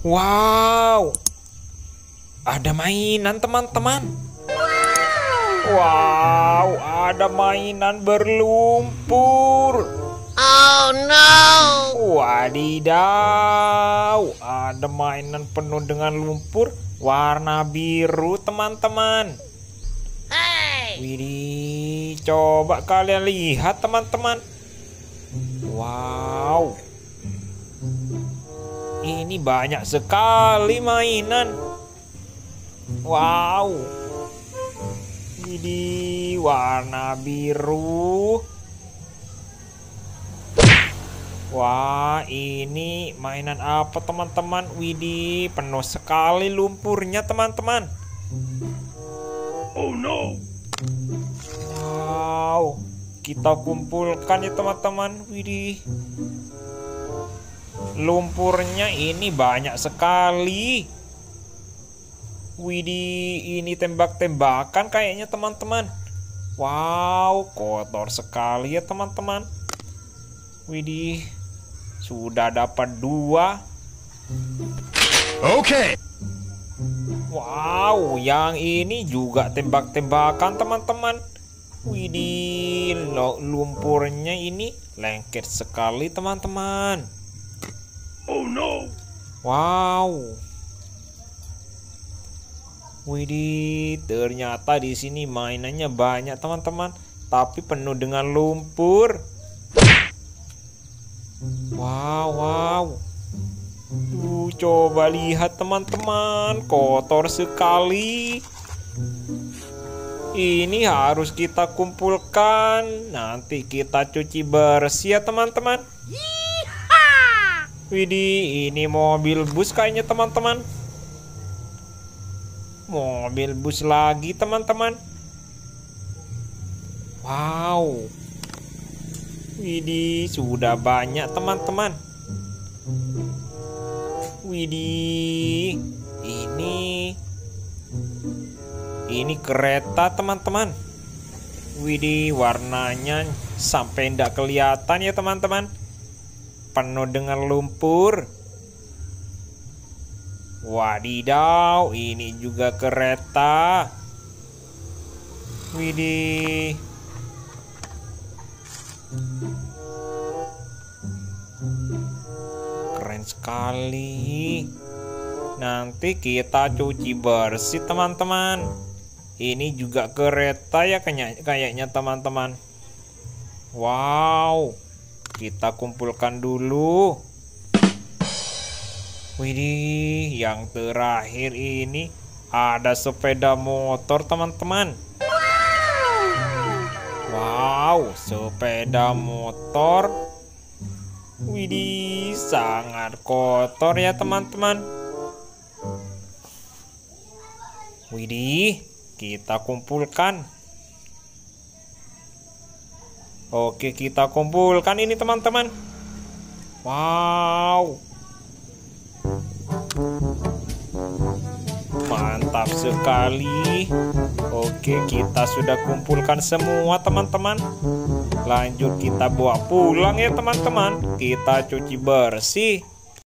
Wow, ada mainan teman-teman. Wow, ada mainan berlumpur. Oh no! Wadidaw, ada mainan penuh dengan lumpur warna biru teman-teman. Hey! Widih, coba kalian lihat teman-teman. Wow, ini banyak sekali mainan. Wow, widih, warna biru. Wah, ini mainan apa teman-teman? Widih, penuh sekali lumpurnya teman-teman. Oh no! Wow, kita kumpulkan ya teman-teman. Widih, lumpurnya ini banyak sekali. Widih, ini tembak-tembakan kayaknya teman-teman. Wow, kotor sekali ya teman-teman. Widih, sudah dapat 2. Okay. Wow, yang ini juga tembak-tembakan teman-teman. Widih, lumpurnya ini lengket sekali teman-teman. Oh no! Wow. Widih, ternyata di sini mainannya banyak teman-teman, tapi penuh dengan lumpur. Wow. Coba lihat teman-teman, kotor sekali. Ini harus kita kumpulkan. Nanti kita cuci bersih ya teman-teman. Widih, ini mobil bus kayaknya teman-teman. Mobil bus lagi teman-teman. Wow. Widih, sudah banyak teman-teman. Widih, ini kereta teman-teman. Widih, warnanya sampai tidak kelihatan ya teman-teman. Penuh dengan lumpur. Wadidaw, ini juga kereta. Widih. Keren sekali. Nanti kita cuci bersih teman-teman. Ini juga kereta ya kayaknya teman-teman. Wow, kita kumpulkan dulu. Widih, yang terakhir ini ada sepeda motor teman-teman. Wow, sepeda motor. Widih, sangat kotor ya teman-teman. Widih, kita kumpulkan. Oke, kita kumpulkan ini teman-teman. Wow, mantap sekali. Oke, kita sudah kumpulkan semua teman-teman. Lanjut kita bawa pulang ya teman-teman. Kita cuci bersih.